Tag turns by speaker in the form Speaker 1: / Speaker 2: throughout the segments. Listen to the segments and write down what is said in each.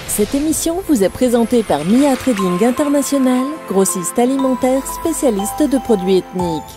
Speaker 1: Cette émission vous est présentée par Mia Trading International, grossiste alimentaire spécialiste de produits ethniques.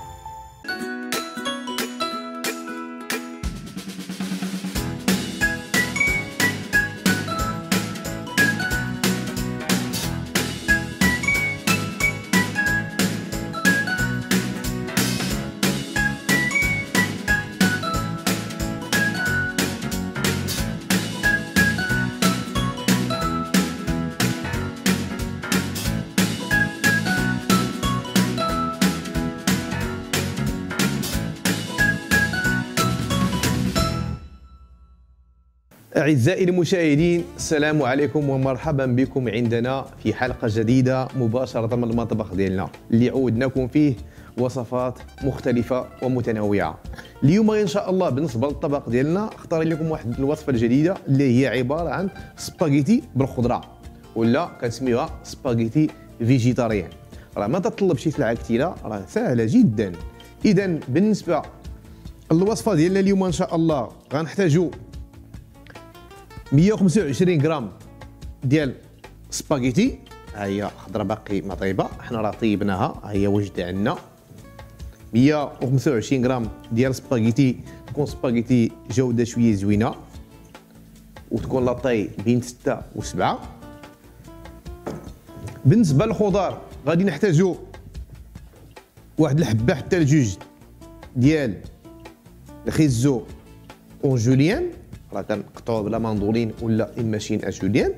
Speaker 2: أعزائي المشاهدين، السلام عليكم ومرحبا بكم عندنا في حلقة جديدة مباشرة من المطبخ ديالنا اللي عودناكم فيه وصفات مختلفة ومتنوعة. اليوم إن شاء الله بالنسبة للطبق ديالنا اختار لكم واحد الوصفة الجديدة اللي هي عبارة عن سباغيتي بالخضرة، ولا كنسميوها سباغيتي فيجيتاريان. راه ما تطلب شي سلعة كثيرة، راه سهلة جدا. إذا بالنسبة للوصفة ديالنا اليوم إن شاء الله غنحتاجو 125 غرام ديال سباغيتي، ها هي خضره باقي ما طيبه، حنا راه طيبناها، ها هي وجده عندنا. 125 غرام ديال سباغيتي، تكون سباغيتي جوده شويه زوينه وتكون لاطاي بين 6 و 7. بالنسبه للخضار غادي نحتاجو واحد الحبه حتى لجوج ديال الخيزو اون جوليان، راه كنقطعوه بلا ماندولين ولا ماشين اجوليان.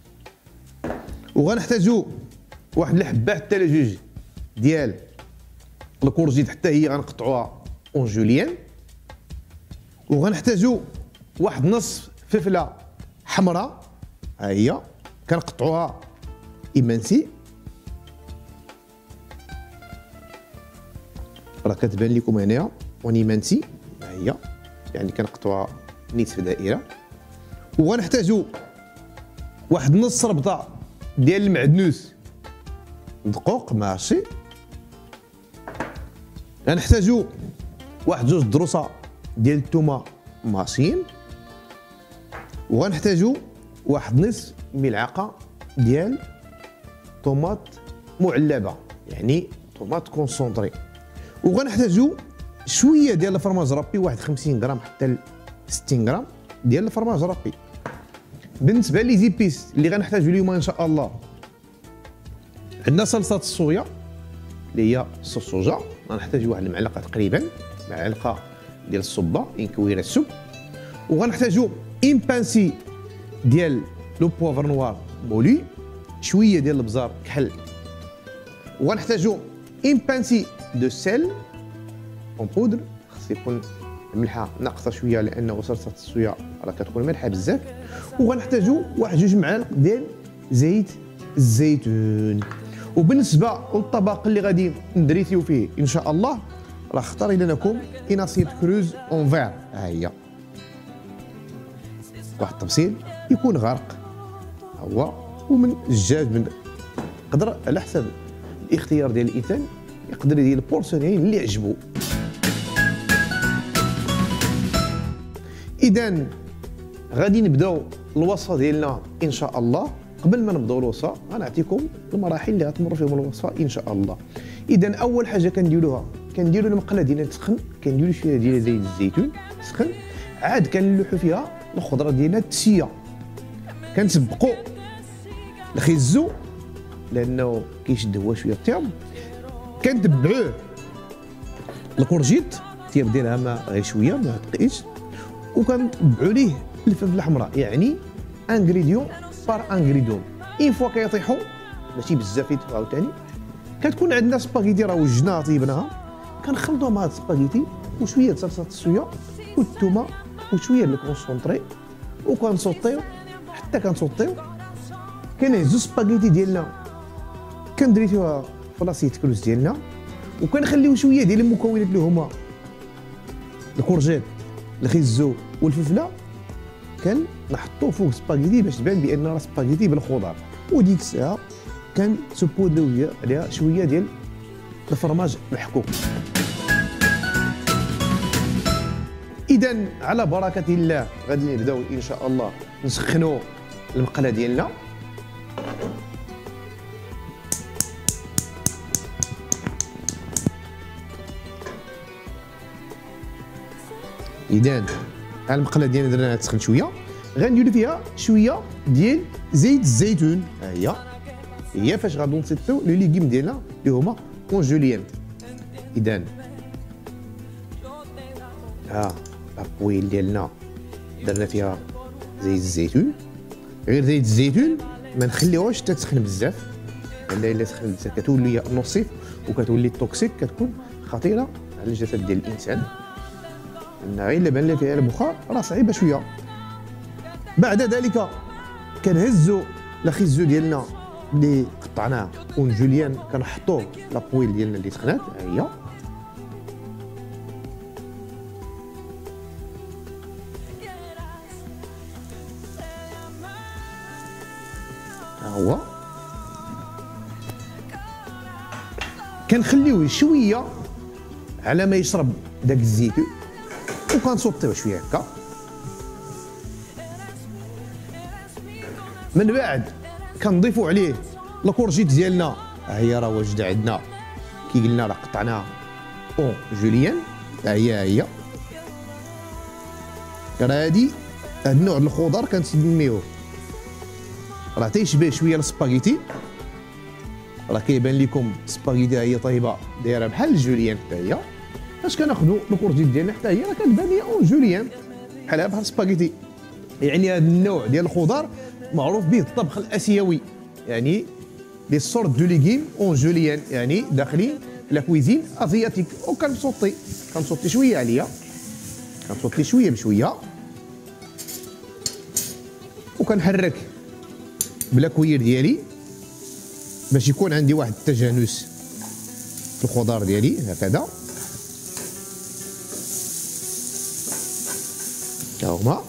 Speaker 2: وغنحتاجو واحد الحبه حتى لجوج ديال الكورجيت، حتى هي غنقطعوها اون جوليان. وغنحتاجو واحد نصف فلفله حمراء، ها هي كنقطعوها امانسي، راه كتبان لكم هنايا اونيمانسي، ها هي يعني كنقطعوها نصف دائره. وغنحتاجو واحد نص ربطه ديال المعدنوس دقوق ماشي. غنحتاجو واحد جوج دروسه ديال الثومه ماشيين. وغنحتاجو واحد نصف ملعقه ديال طوماط معلبه، يعني طوماط كونسونطري. وغنحتاجو شويه ديال الفرماج رابي، واحد 50 غرام حتى 60 غرام ديال الفرماج رابي. بالنسبه لي زيبيس اللي غنحتاجو اليوم ان شاء الله، عندنا صلصه الصويا اللي هي صوص صوجا، غنحتاجو واحد المعلقه تقريبا، معلقه ديال الصبه كويره السب. وغنحتاجو ان بانسي ديال لو بوفر نوار مولي، شويه ديال البزار كحل. وغنحتاجو ان بانسي دو سيل اون بودر، خص يكون الملحه ناقصه شويه لانه صلصه الصويا راه كتكون مالحه بزاف. وغنحتاجو واحد جوج معالق ديال زيت الزيتون. وبالنسبه للطبق اللي غادي ندريسيو فيه ان شاء الله، راه اختار لكم اناسيت كروز اون فير، ها هي واحد الطبسيل يكون غرق هو، ومن الدجاج من قدر على حسب الاختيار ديال الانسان، يقدر يدير البورسيونين اللي عجبو. إذا غادي نبداو الوصفه ديالنا ان شاء الله. قبل ما نبداو الوصفه غنعطيكم المراحل اللي غتمر فيهم الوصفه ان شاء الله. اذا اول حاجه كنديروها، كنديروا المقله ديالنا تسخن، كنديروا شويه ديال زيت الزيتون تسخن، عاد كنلوحوا فيها الخضره ديالنا تسيه، كنسبقوا الخيزو لانه كيشد هو شويه الطياب، كنتبعوه الكورجيت الطياب ديالها ما غير شويه ما تقيش، وكنتبعوا ليه الفلفل الحمراء، يعني انغريديون بار انغريديون. اين فوا كيطيحوا ماشي بزاف يطيحوا عاوتاني، كتكون عندنا سباغيتي راه وجدناها طيبناها، كنخلطوها مع هاد السباغيتي وشويه صلصه الصويا والثومه وشويه ديال الكونسونطري، وكنسوطيو حتى كنسوطيو. كنهزو السباغيتي ديالنا كندريتوها في لاصيت كروز ديالنا، وكنخليو شويه ديال المكونات اللي هما الكورجيت الخيزو والفلفله، كنحطوه فوق سباغيتي باش تبان بان راه سباغيتي بالخضر. وديك الساعه كنسبودلو عليها شويه ديال الفرماج محكوك. اذا على بركه الله غادي نبداو ان شاء الله نسخنوا المقله ديالنا. اذا المقله ديالنا درناها تسخن شويه، غنديرو فيها شويه ديال زيت الزيتون. ها هي فاش غادي نسيطيو لي ليغيم ديالنا اللي هما كونجوليان. اذا لابويل ديالنا درنا فيها زيت الزيتون، غير زيت الزيتون ما نخليوهاش حتى تسخن بزاف، لان الا سخن بزاف كتولي نصيف وكتولي توكسيك، كتكون خطيره على الجسد ديال الانسان، لان غير الا بان فيها البخار راه صعيبه شويه. بعد ذلك كنهزو الخيزو ديالنا اللي قطعناه كونجوليان، كنحطوه لابويل ديالنا اللي سخنات. هي هو كنخليوه شويه على ما يشرب داك الزيتون، وكنصوطيوه شويه هكا. من بعد كنضيفوا عليه الكورجيت ديالنا. هي راه واجده عندنا كي قلنا راه قطعناها اون جوليان. هي راه هاد النوع د الخضر كنسميوه راه تيشبه شويه السباغيتي. راه كيبان لكم السباغيتي هي طيبه دايره بحال الجوليان. حتى هي فاش كناخذوا الكورجيت ديالنا حتى هي راه كتبان لي اون جوليان بحال السباغيتي. يعني هذا النوع ديال الخضر معروف به الطبخ الاسيوي، يعني لي سورت دو ليغيم اون جوليان، يعني داخلين لا كويزين ازياتيك. كنصوتي شويه عليا، كنصوتي شويه بشويه، وكنحرك بلا كوير ديالي باش يكون عندي واحد التجانس في الخضار ديالي هكذا. ها هما.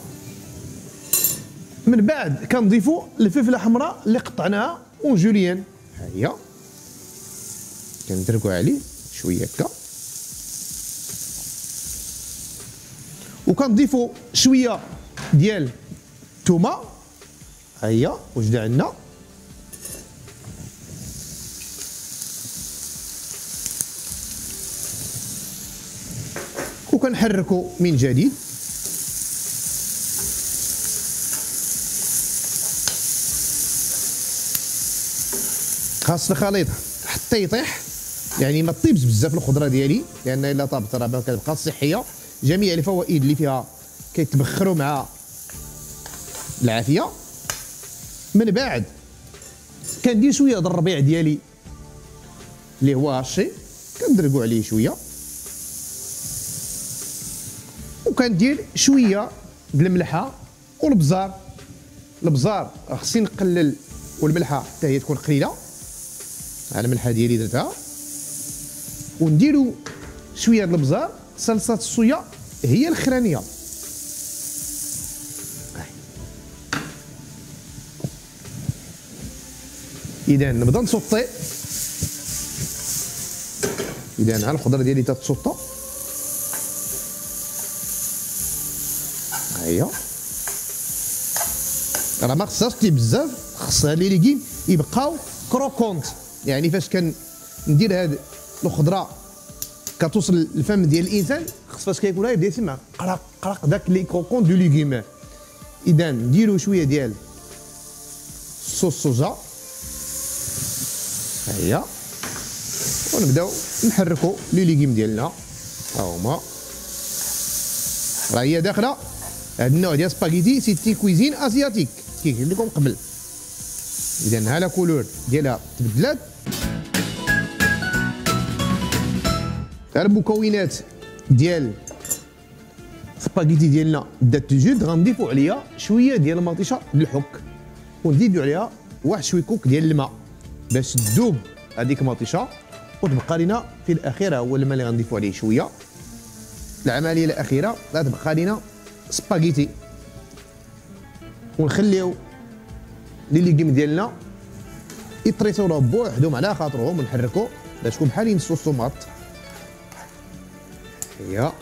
Speaker 2: من بعد كنضيفوا الفلفله حمراء اللي قطعناها اون جوليان. ها هي كندركوا عليه شويه هكا، وكنضيفوا شويه ديال الثومه. ها هي وجده عندنا، وكنحركوا من جديد. خاص الخليط حتى يطيح، يعني ما طيبش بزاف الخضره ديالي، لان الا طابت راه ما كتبقى صحيه. جميع الفوائد اللي فيها كيتبخروا مع العافيه. من بعد كندير شويه د الربيع ديالي اللي هو هاشي، كندرقوا عليه شويه، وكندير شويه د الملحه والبزار. البزار خصني نقلل، والملحه حتى هي تكون قليله. على الملحه ديالي درتها، ونديروا شويه د البزار. صلصه الصويا هي الاخرانيه. اذا نبدا نسوطي. اذا ها الخضره ديالي تتسوطى. ها هي راه ما خصهاش تطيب بزاف، خصها لي ليغيم يبقاو كروكونت. يعني فاش كندير هاد الخضره كتوصل للفم ديال الانسان، خص فاش كياكلها يبدا يسمع قرق قرق داك لي كروكونت دو ليغيم. اذا نديرو شويه ديال صوص صوجا. ها هي، ونبداو نحركو لي ليغيم ديالنا. ها هما راه هي داخله هاد النوع ديال سباغيتي سيتي كويزين ازياتيك كي قلت لكم قبل. اذا ها لا كولور ديالها تبدلات. المكونات ديال سباغيتي ديالنا بدات تجد. غنضيفوا عليها شويه ديال المطيشه بالحك، ونزيدوا عليها واحد شويه كوك ديال الماء باش تذوب هذيك المطيشه، وتبقى لنا في الاخير هو الماء اللي غنضيفوا عليه شويه. العمليه الاخيره غتبقى لنا سباغيتي، ونخليو لي ليغيم ديالنا يطريطوا بوحدهم على خاطرهم، ونحركوا باش تكون بحال نص الطوماط. هي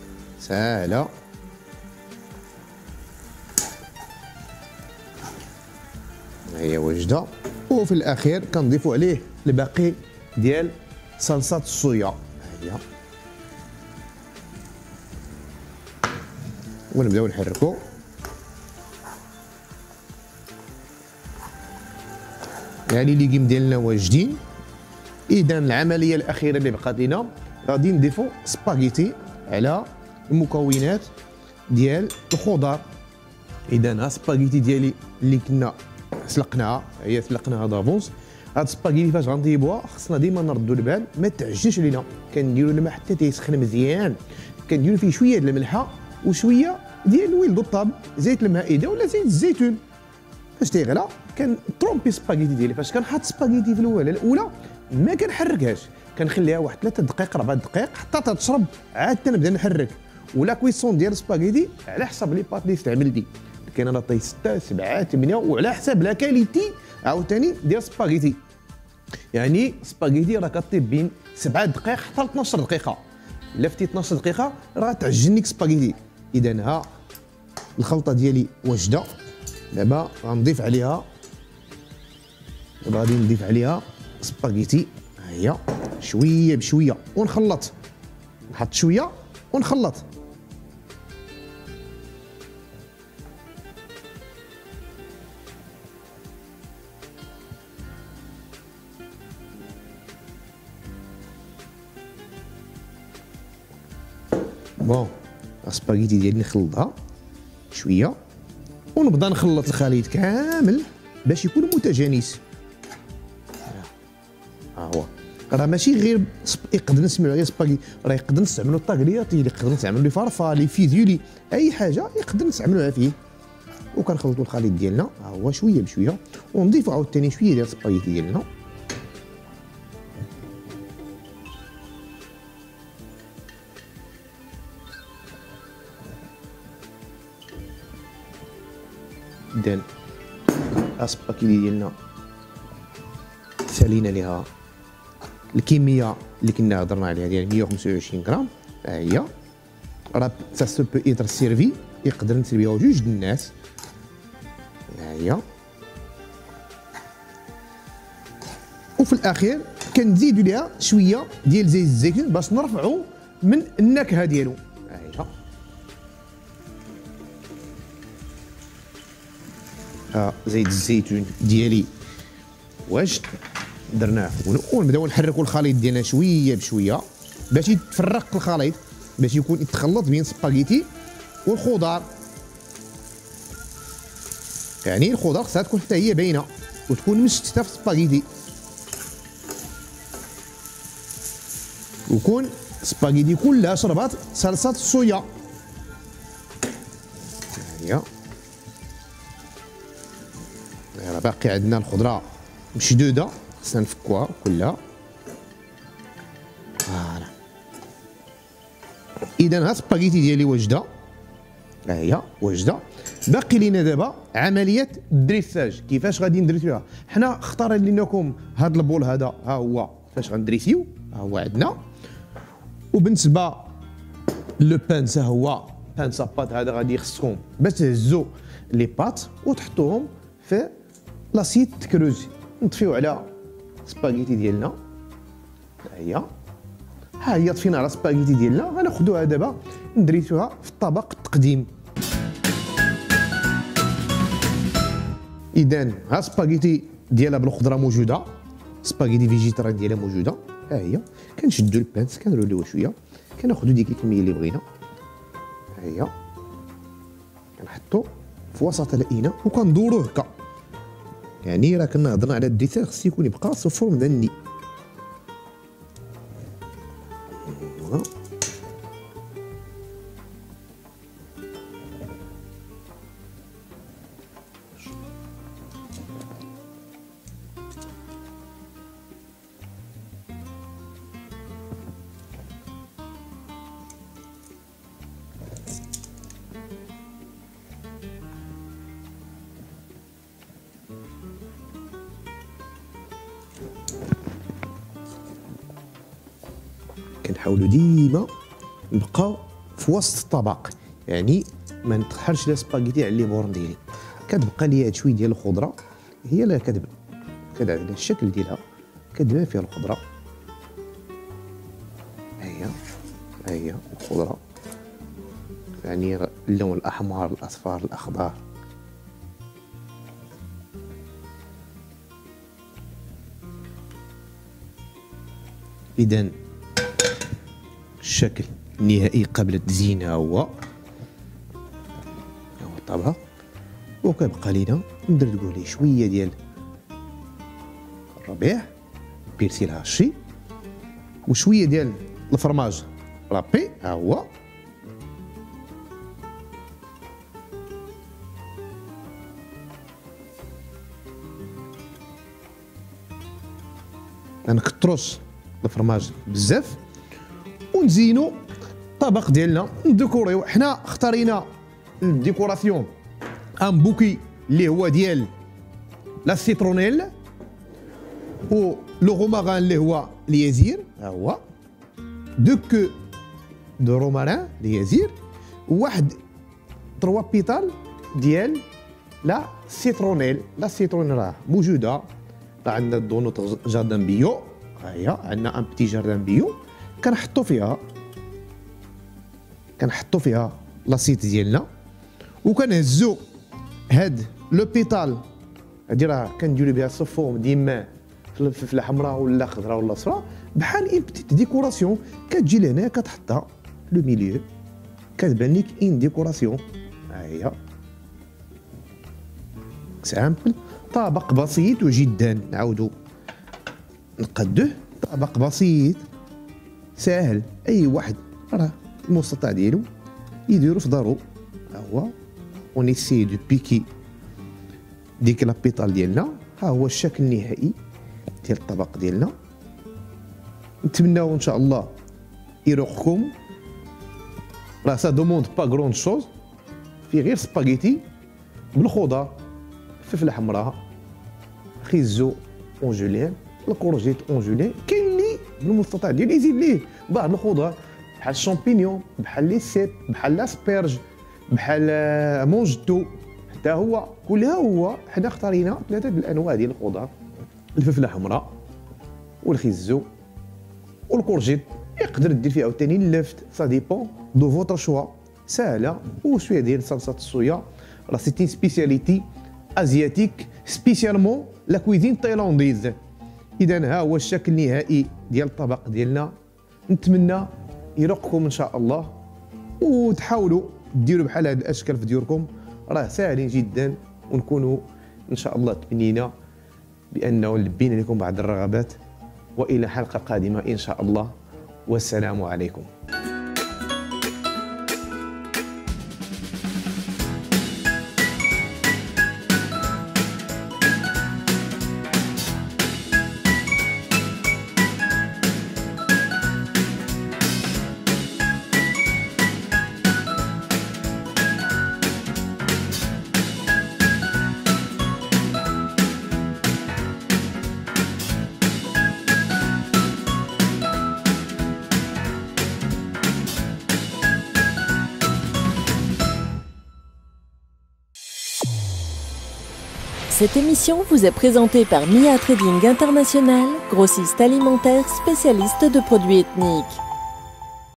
Speaker 2: ساهله. هي واجده. وفي الاخير كنضيفوا عليه الباقي ديال صلصه الصويا، هي ونبداو نحركو. يعني ليغيم ديالنا واجدين. اذا العمليه الاخيره اللي بقات لينا غادي نضيفوا سباغيتي على المكونات ديال الخضر. اذا ها سباغيتي ديالي اللي كنا سلقناها، هي سلقناها دافونس. هاد سباغيتي فاش غنطيبوها خصنا ديما نردوا البال ما تعجنش علينا، كنديروا الماء حتى تيسخن مزيان، كنديروا فيه شويه ديال الملحه وشويه ديال الويل الطاب، زيت المائده ولا زيت الزيتون. فاش تيغلى كنطرومبي سباغيتي ديالي. فاش كنحط سباغيتي في الاولى ما كنحركهاش، كنخليها واحد 3 دقائق 4 دقائق حتى تشرب، عاد تنبدا نحرك. ولا كويسون ديال سباغيتي على حسب لي بات اللي استعملتي، كاين انا طي 6 7 8 وعلى حسب لا كاليتي عاوتاني ديال سباغيتي. يعني سباغيتي راه كطيب بين 7 دقائق حتى 12 دقيقه. الا فتي 12 دقيقه راه تعجن لك سباغيتي. اذا ها الخلطه ديالي واجده. دابا غنضيف عليها، غادي نضيف عليها سباغيتي، ها هي شويه بشويه ونخلط. نحط شويه ونخلط. بون السباغيتي ديالي نخلطها شويه ونبدا نخلط الخليط كامل باش يكون متجانس. ها هو راه ماشي غير يقدر نسميو غير سباغيتي، راه يقدر نستعملوا الطاغلياتي، يقدر نستعملوا لي فارفالي فيزيولي، اي حاجه يقدر نستعملوها فيه. وكنخلطوا الخليط ديالنا ها هو شويه بشويه ونضيفوا عاوتاني شويه ديال السباغيتي ديالنا. إذن السباغيتي ديالنا سالينا ليها الكميه اللي كنا هضرنا عليها ديال 125 غرام، ها هي راه سا سو بو ايتر سيرفي، يقدر نسيرفيو جوج د الناس، ها هي. وفي الاخير كنزيدوا ليها شويه ديال زيت الزيتون باش نرفعوا من النكهه ديالو، ها هي. زيت الزيتون ديالي واجد درناه ونبداو نحركوا الخليط ديالنا شويه بشويه باش يتفرق الخليط، باش يكون يتخلط بين السباغيتي والخضار. يعني الخضار خصها تكون حتى هي باينه وتكون مشتته في السباغيتي، ويكون السباغيتي كلها شربات صلصه الصويا. هي راه باقي عندنا الخضره مشدوده خصنا نفكوها كلها. فوالا اذا ها السباغيتي ديالي واجده، ها هي واجده. باقي لينا دابا عمليه الدريساج. كيفاش غادي ندريسيوها؟ حنا اختارين لكم هذا البول هذا، ها هو فاش غندريسيو، ها هو عندنا. وبالنسبه لو بانس، ها هو بانس بات هذا غادي يخصكم باش تهزوا لي بات وتحطوهم في لاسيت تكروزي. نطفيو على سباغيتي ديالنا، ها هي طفينا على سباغيتي ديالنا. غناخذوها دابا ندريسوها في الطبق التقديم. اذا ها سباغيتي ديالها بالخضره موجوده، سباغيتي فيجيتاريان ديالها موجوده، ها هي. كنشدو البانس كنروليوه شويه، كناخذو ديك الكميه اللي بغينا، ها هي. كنحطو في وسط الاناء وكندوروه هكا. يعني راه كنا هضرنا على الديسير خصو يكون يبقى سو فورم دني. كنحاولوا ديما نبقاو في وسط الطبق، يعني ما نطحرش لا سباغيتي على لي بورن ديالي. كتبقى ليا هاد شويه ديال الخضره هي لا كتبان على الشكل ديالها، كتبان فيها الخضره. ها هي الخضره، يعني اللون الاحمر الاصفر الاخضر. اذا الشكل النهائي قبل التزيين هو الطبق، وكيبقى لينا ندردقوا عليه شويه ديال الربيع بيرسيل هاشي وشويه ديال الفرماج رابي. ها هو ما نكتروش الفرماج بزاف، ونزينو الطبق ديالنا. نديكوريو، حنا اختارينا الديكوراسيون ان بوكي اللي هو ديال لا سيترونيل و لو روماران اللي هو اليزير. ها هو دو كو دو روماران اليزير، وواحد 3 بيتال ديال لا سيترونيل. لا سيترونيل راه موجوده، راه عندنا دونوت جاردان بيو. ها هي عندنا ان بتي جاردان بيو، كنحطو فيها لاسيت ديالنا، وكنهزو هاد لو بيتال هادي راه كنديرو بها صفوم ديما في الفلفله حمراء ولا خضراء ولا صفراء، بحال اون بتيت ديكوراسيون. كتجي لهنا كتحطها لو ميليو، كتبان لك اون ديكوراسيون. ها هي سامبل، طبق بسيط جدا. نعاودو نقدوه، طبق بسيط ساهل، اي واحد راه المستطاع ديالو يديرو في دارو. ها هو ونيسي دو بيكي ديك لابيطال ديالنا. ها هو الشكل النهائي ديال الطبق ديالنا. نتمناو ان شاء الله يروقكم. راه سا دوموند با غروند شوز، في غير سباغيتي بالخضر، فلفله حمراء، خيزو اون جوليان، الكورجيت اون جوليان. كاين اللي بالمستطاع ديالو يزيد ليه بعض الخضر بحال الشامبينيون، بحال لي سيب، بحال لاسبيرج، بحال مونجتو. حتى هو كلها هو حنا اختارينا 3 الانواع ديال الخضر، الفلفله حمراء والخيزو والكورجيت. يقدر دير فيه عاوتاني اللفت، سا ديبون دو فوتر شوا. ساهله، وشويه ديال صلصه الصويا. راه سيتي سبيسياليتي ازياتيك، سبيسيالمون لا كويزين تايلانديز. اذا ها هو الشكل النهائي ديال الطبق ديالنا. نتمنى يروقكم ان شاء الله، وتحاولوا ديروا بحال هاد الاشكال في ديوركم، راه ساهلين جدا. ونكونوا ان شاء الله تمنينا بانه لبينا لكم بعض الرغبات. والى حلقه قادمه ان شاء الله، والسلام عليكم.
Speaker 1: Cette émission vous est présentée par Mia Trading International, grossiste alimentaire spécialiste de produits ethniques.